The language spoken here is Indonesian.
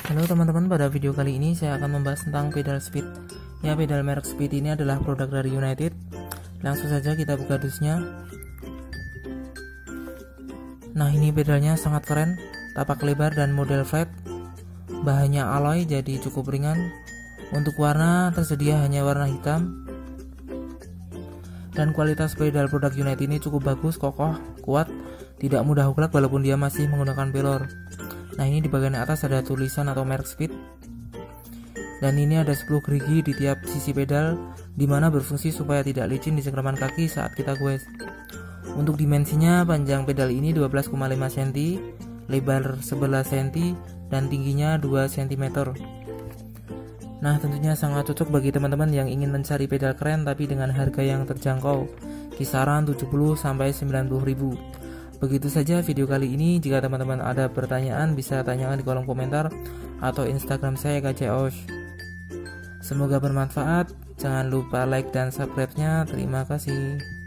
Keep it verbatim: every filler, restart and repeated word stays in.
Halo teman-teman, pada video kali ini saya akan membahas tentang pedal speed. Ya, pedal merek Speed ini adalah produk dari United. Langsung saja kita buka dusnya. Nah, ini pedalnya sangat keren, tapak lebar dan model flat. Bahannya alloy jadi cukup ringan. Untuk warna tersedia hanya warna hitam. Dan kualitas pedal produk United ini cukup bagus, kokoh, kuat, tidak mudah uklak walaupun dia masih menggunakan pelor. Nah, ini di bagian atas ada tulisan atau merek Speed. Dan ini ada sepuluh gerigi di tiap sisi pedal, dimana berfungsi supaya tidak licin di cengkraman kaki saat kita goes. Untuk dimensinya, panjang pedal ini dua belas koma lima sentimeter, lebar sebelas sentimeter, dan tingginya dua sentimeter. Nah, tentunya sangat cocok bagi teman-teman yang ingin mencari pedal keren tapi dengan harga yang terjangkau, kisaran tujuh puluh sampai sembilan puluh ribu. Begitu saja video kali ini. Jika teman-teman ada pertanyaan bisa tanyakan di kolom komentar atau Instagram saya K C Osh. Semoga bermanfaat. Jangan lupa like dan subscribe-nya. Terima kasih.